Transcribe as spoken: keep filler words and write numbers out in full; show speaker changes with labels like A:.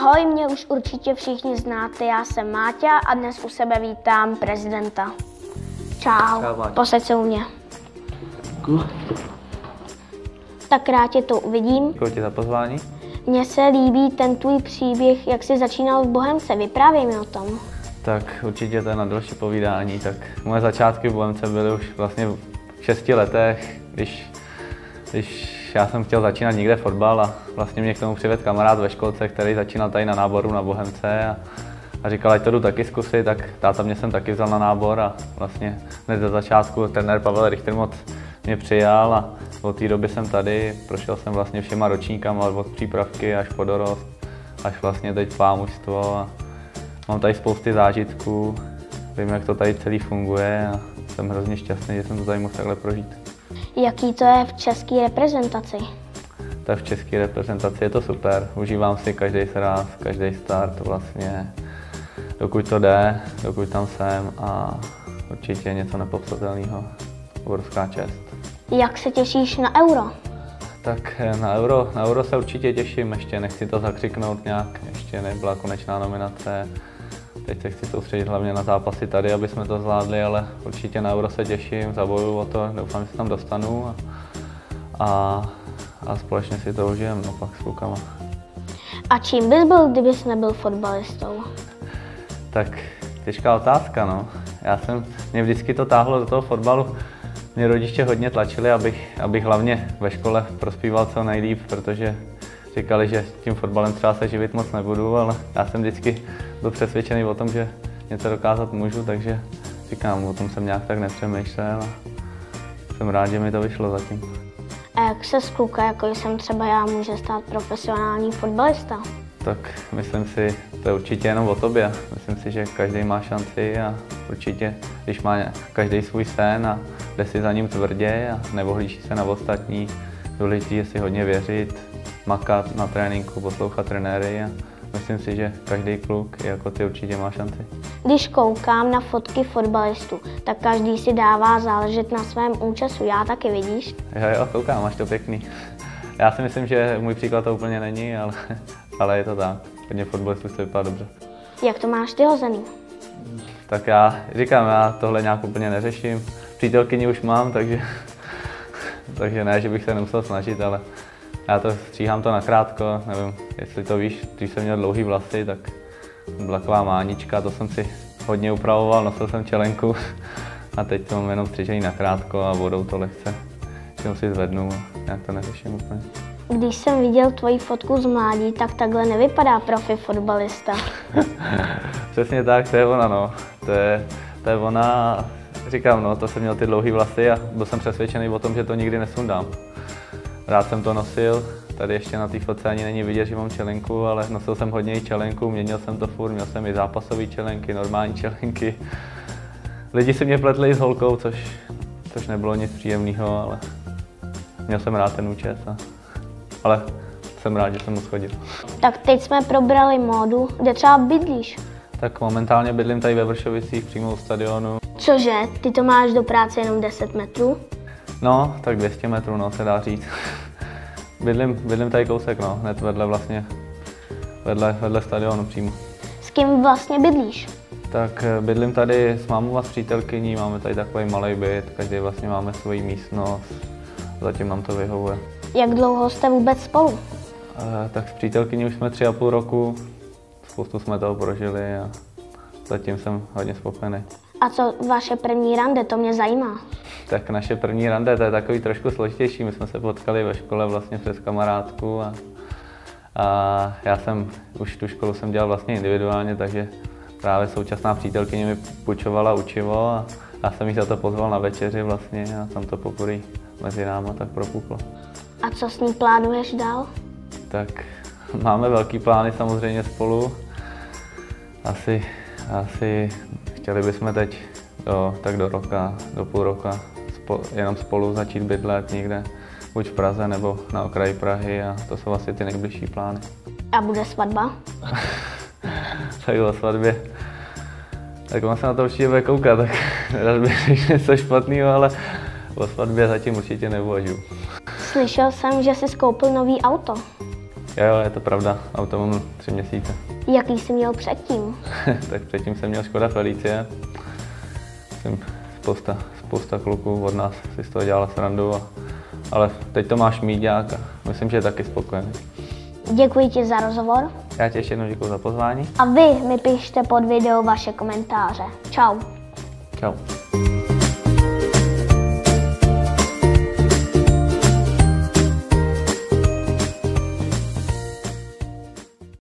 A: Ahoj, mě už určitě všichni znáte, já jsem Máťa a dnes u sebe vítám prezidenta. Čau,
B: Čau,
A: posaď se u mě.
B: Děkuji.
A: Tak rád tě to uvidím.
B: Děkuji ti za pozvání.
A: Mně se líbí ten tvůj příběh, jak jsi začínal v Bohemce, vyprávěj mi o tom.
B: Tak určitě to je na další povídání. Tak moje začátky v Bohemce byly už vlastně v šesti letech, když, když já jsem chtěl začínat někde fotbal a vlastně mě k tomu přivedl kamarád ve školce, který začínal tady na náboru na Bohemce a, a říkal, ať to jdu taky zkusit, tak táta mě jsem taky vzal na nábor a vlastně hned za začátku trenér Pavel Richter moc mě přijal a od té doby jsem tady, prošel jsem vlastně všema ročníkama od přípravky až po dorost, až vlastně teď mužstvo a mám tady spousty zážitků, vím, jak to tady celý funguje a jsem hrozně šťastný, že jsem to tady mohl takhle prožít.
A: Jaký to je v české reprezentaci?
B: Tak v české reprezentaci je to super, užívám si každý sraz, každý start vlastně, dokud to jde, dokud tam jsem a určitě něco nepopsatelného, obrovská čest.
A: Jak se těšíš na Euro?
B: Tak na Euro, na Euro se určitě těším, ještě nechci to zakřiknout nějak, ještě nebyla konečná nominace. Teď se chci soustředit hlavně na zápasy tady, aby jsme to zvládli, ale určitě na Euro se těším, zabojuju o to, doufám, že se tam dostanu a, a, a společně si to užijeme, no pak s klukama.
A: A čím bys byl, kdybys nebyl fotbalistou?
B: Tak těžká otázka, no. Já jsem, mě vždycky to táhlo do toho fotbalu. Mě rodiče hodně tlačili, abych, abych hlavně ve škole prospíval co nejlíp, protože říkali, že tím fotbalem třeba se živit moc nebudu, ale já jsem vždycky byl přesvědčený o tom, že něco dokázat můžu, takže říkám, o tom jsem nějak tak nepřemýšlel a jsem rád, že mi to vyšlo zatím.
A: A jak se z kluka, jako jsem třeba já, může stát profesionální fotbalista?
B: Tak myslím si, to je určitě jenom o tobě. Myslím si, že každý má šanci a určitě, když má každý svůj sen a jde si za ním tvrdě a neohlíží se na ostatní, důležité je si hodně věřit, makat na tréninku, poslouchat trenéry a myslím si, že každý kluk jako ty určitě má šanci.
A: Když koukám na fotky fotbalistů, tak každý si dává záležet na svém účesu. Já taky, vidíš?
B: Jo, jo, koukám, máš to pěkný. Já si myslím, že můj příklad to úplně není, ale, ale je to tak. Hodně fotbalistů se vypadá dobře.
A: Jak to máš ty hozený?
B: Tak já říkám, já tohle nějak úplně neřeším. Přítelkyni už mám, takže, takže ne, že bych se nemusel snažit, ale já to stříhám to nakrátko, nevím, jestli to víš, když jsem měl dlouhý vlasy, tak byla taková mánička, to jsem si hodně upravoval, nosil jsem čelenku a teď to mám jenom střížený nakrátko a vodou to lehce, že si zvednu, nějak to neřeším úplně.
A: Když jsem viděl tvoji fotku z mládí, tak takhle nevypadá profi fotbalista.
B: Přesně tak, to je ona, no. To je, to je ona, říkám, no, to jsem měl ty dlouhý vlasy a byl jsem přesvědčený o tom, že to nikdy nesundám. Rád jsem to nosil, tady ještě na té fotce ani není vidět, že mám čelenku, ale nosil jsem hodně i čelenku, měnil jsem to furt, měl jsem i zápasové čelenky, normální čelenky. Lidi si mě pletli s holkou, což, což nebylo nic příjemného, ale měl jsem rád ten účes. A, ale jsem rád, že jsem mu schodil.
A: Tak teď jsme probrali módu, kde třeba bydlíš?
B: Tak momentálně bydlím tady ve Vršovicích, přímo u stadionu.
A: Cože, ty to máš do práce jenom deset metrů?
B: No, tak dvě stě metrů, no, se dá říct. Bydlím, bydlím tady kousek, no, hned vedle vlastně, vedle, vedle stadionu přímo.
A: S kým vlastně bydlíš?
B: Tak bydlím tady s mámou a s přítelkyní, máme tady takový malý byt, každý vlastně máme svoji místnost, zatím nám to vyhovuje.
A: Jak dlouho jste vůbec spolu?
B: E, tak s přítelkyní už jsme tři a půl roku, spoustu jsme toho prožili a zatím jsem hodně spokojený.
A: A co vaše první rande, to mě zajímá.
B: Tak naše první rande, to je takový trošku složitější, my jsme se potkali ve škole vlastně přes kamarádku a, a já jsem už tu školu jsem dělal vlastně individuálně, takže právě současná přítelkyně mi půjčovala učivo a já jsem jí za to pozval na večeři vlastně a tam to poprvé mezi náma tak propuklo.
A: A co s ní plánuješ dál?
B: Tak máme velký plány samozřejmě spolu. Asi, asi chtěli bychom teď do, tak do roka, do půl roka spo, jenom spolu začít bydlet někde, buď v Praze nebo na okraji Prahy a to jsou asi ty nejbližší plány.
A: A bude svatba?
B: Tak o svatbě. Tak on se na to určitě bude koukat, tak rád bych řekl něco špatného, ale o svatbě zatím určitě neuvažuji.
A: Slyšel jsem, že jsi koupil nový auto.
B: Jo, jo, je to pravda, auto mám tři měsíce.
A: Jaký jsi měl předtím?
B: Tak předtím jsem měl Škoda Felicie. Jsem spousta, spousta kluků od nás si z toho dělala srandu, a, ale teď to máš míďák a myslím, že je taky spokojený.
A: Děkuji ti za rozhovor.
B: Já ti ještě jednou děkuji za pozvání.
A: A vy mi pište pod video vaše komentáře. Čau.
B: Čau.